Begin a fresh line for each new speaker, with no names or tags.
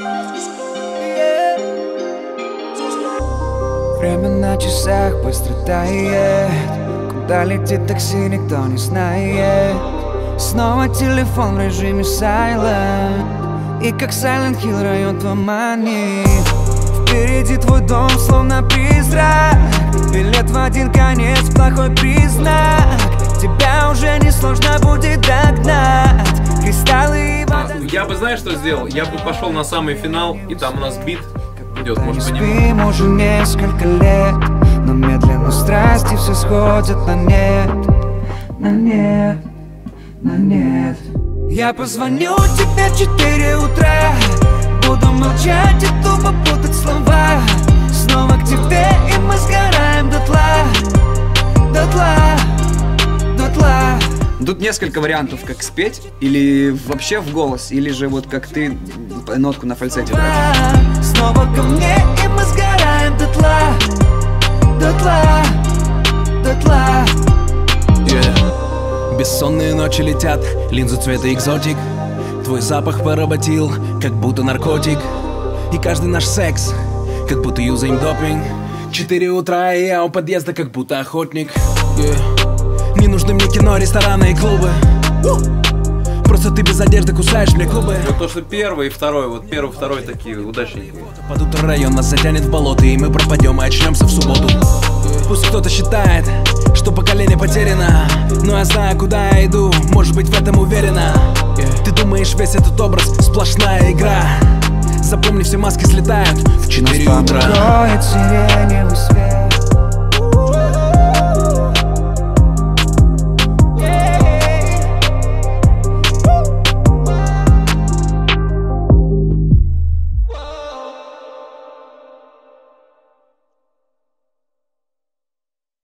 Время на часах быстро тает. Куда летит такси, никто не знает. Снова телефон в режиме silent. И как Silent Hill район туманит. Впереди твой дом, словно призрак. Билет в один конец, плохой признак. Тебя уже не сложно будет догнать. Кристаллы и вода.
Я бы, знаешь, что сделал? Я бы пошел на самый финал, и там у нас бит идет, может, по нему.
Спим уже несколько лет, но медленно страсти все сходят на нет. На нет, на нет. Я позвоню тебе в 4 утра. Буду молчать и тупо путать слова. Снова к тебе, и мы сгораем дотла. Дотла, дотла.
Тут несколько вариантов, как спеть, или вообще в голос, или же вот как ты нотку на фальцете брать.
Снова ко мне, и мы сгораем дотла. Дотла, дотла.
Бессонные ночи летят, линзы цвета экзотик. Твой запах поработил, как будто наркотик. И каждый наш секс, как будто юзаем допинг. 4 утра, и я у подъезда, как будто охотник. Не нужны мне кино, рестораны и клубы. Просто ты без одежды кусаешь мне губы.
Вот то, что первый и второй, вот первый, второй такие удачники.
Под утро район нас затянет в болото, и мы пропадем и очнемся в субботу. Пусть кто-то считает, что поколение потеряно, но я знаю, куда я иду, может быть, в этом уверена. Ты думаешь, весь этот образ сплошная игра? Запомни, все маски слетают в 4 утра.
Роет сирени